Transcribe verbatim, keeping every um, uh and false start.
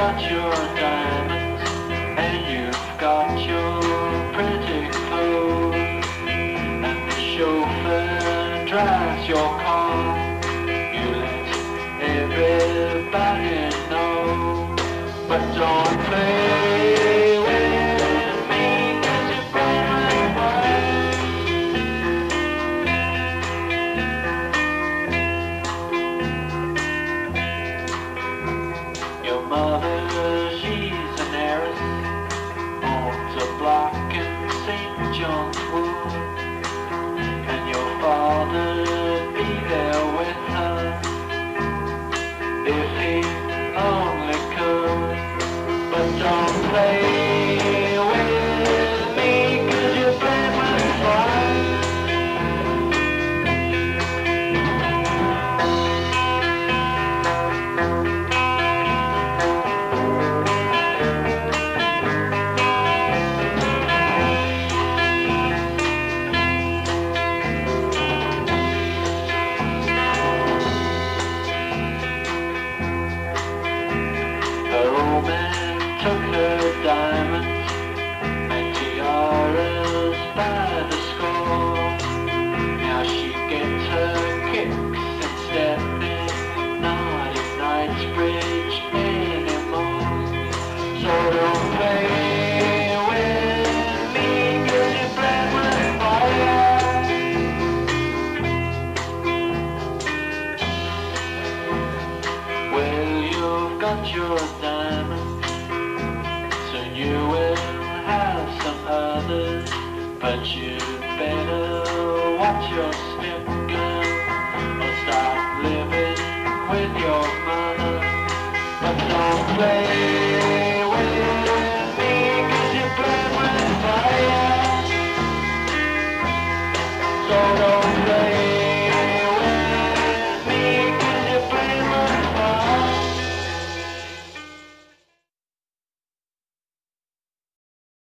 got your diamonds and you've got your pretty clothes, and the chauffeur drives your car. You let everybody know, but don't play with me 'cause you break my heart. Your mother, she's an heiress, owns a block in Saint John's Wood, and your father'd be there with her if he only could. But don't play with me 'cause you play my fire. Her old man took her diamonds and tiaras by the score. Now she gets her kicks instead in not at Knightsbridge anymore. So don't play with me 'cause you play with fire. Well, you've got your diamonds, soon you will have some others, but you better watch your step, girl, or start living with your mother. But don't play